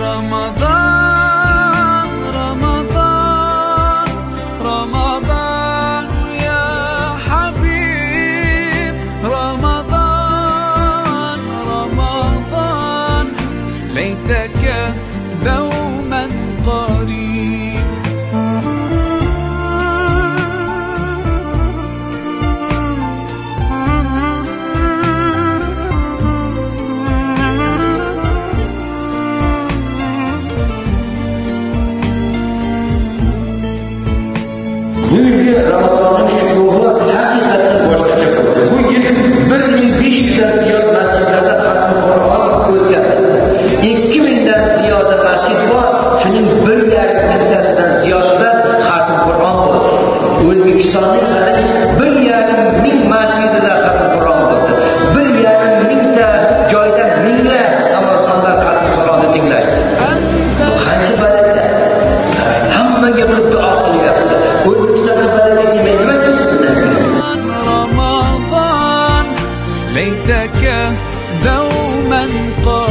رمضان رمضان رمضان يا حبيب، رمضان رمضان ليتك دوما قريب. Bugünkü Ramazan'ın şuuru hakikaten boşluca kaldı. Bugün 1500'den ziyade mescidlerde hatmi Kur'an o'tkazildi. 2000'den ziyade mescid var. Şunun 1,5 ziyade hatmi Kur'an var. O'zbekistonning 1,5 masjidida hatmi Kur'an bo'ldi. 1,5 ta joyda minglab namozxonlar hatmi Kur'onni tinglashdi. Qancha baraklar. Hammaga bir duo qilyapti. رمضان ليتك دوما قريب.